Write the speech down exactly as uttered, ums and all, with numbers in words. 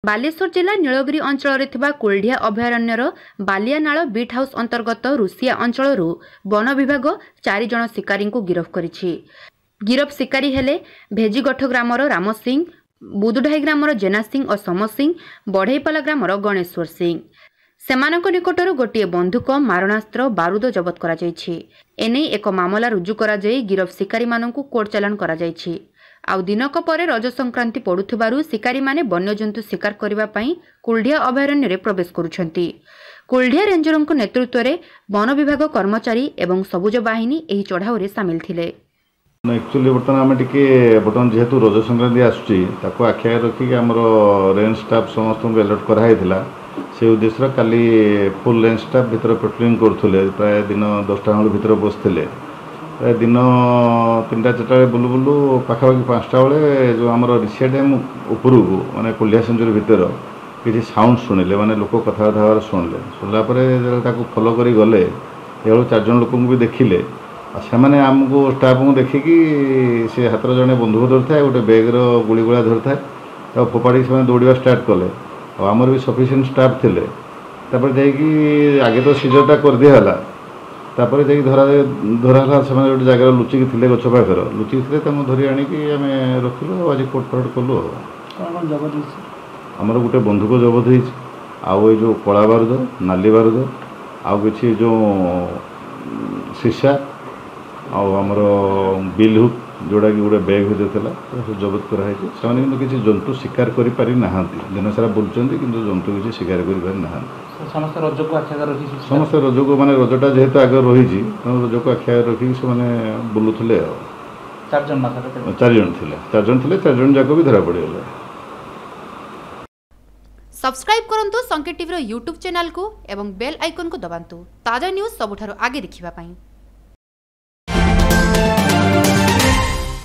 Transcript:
बालेश्वर जिला नीलगिरी अंचल कुलढिया अभयारण्यर बालियानाल beat house अंतर्गत रुसिया अंचल वन विभाग चार जन शिकारी को गिरफ्त करिछि। गिरफ शिकारी हेले भेजीगठ ग्रामर राम सिंह, बुदुढाई ग्रामर जेना सिंह और सम सिंह, बढ़ईपाला ग्रामर गणेश्वर सिंह। सेमानक निकटरू गोटे बंधुक, मारणास्त्र, बारूद जबत करा जायछि। एने एक मामला रुजु करा जाय गिरफ शिकारी मानकु कोर्ट चालान करा जायछि। आउ दिनक परे रज संक्रांति पड़ुथिबारु शिकारी माने वन्यजंतु शिकार करबा पई कुलढिया अभयारण्य रे प्रवेश करुछंती। कुलढिया रेंजरक नेतृत्व रे वन विभाग कर्मचारी एवं सबुज बाहिनी एही चढ़ाऊ रे शामिल थिले। एक्चुअली बर्तमान आम टे बर्तमान जेहेतु रज संक्रांति आसुची ताको आखिया रखिक आमर रेंज स्टाफ समस्त अलर्ट कराइला। से उद्देश्य काली फुल रेंज स्टाफ भितर पेट्रोलिंग करुले। प्राय दिन दसटा बेल भितर बसते प्राय दिन तीन टा चार्टा बुलू बुलू पाखापाखि पाँचटा बेले जो आम रिसिया डैम उपरू माने कुलढिया सेंचुरी भितर किसी साउंड शुणिले माने लोक कथबार्ता हबार शुणिले। शुणला फॉलो करी गले ये चार जन लोक भी देखिले। से मैंने आमको स्टाफ को देखिकी से हाथ जड़े बंधुक धरी था गोटे बैग्र गुड़ी गुड़ा धरी था फोपाड़ी से दौड़ा स्टार्ट कले। आमर भी सफिसीयंट स्टाफ थे आगे तो सीजरटा कर दिगला तापर जा धरा धराला से गोटे जगह लुचिकी थे गच पाखर लुचिकी थे धरी आणिकी आम रखिलु। आज कोर्ट फरट कलु। आमर गोटे बंधुक जबत हो जो कला बारूद, नाली बारूद, आउ कि जो शीशा आमर बिल हुक जोड़ा कि गोटे बैग भितर था जबत कराई। से किसी जंतु शिकार करें ना दिन सारा बुलूँ कि जंतु किसी शिकार करें समस्त रज को आखिया रखी समस्त रज को माने रजटा जेहेतु आगे रही रज को आखिया रखिक से बुलूले। चार जन चार जन थे चार जन थे चार जन जाक भी धरा पड़गला। सब्सक्राइब करंतु संकेत टीवी यूट्यूब चैनल को एवं बेल आइकन को दबांतु ताजा न्यूज़ सबुठारु आगे देखिबा पई।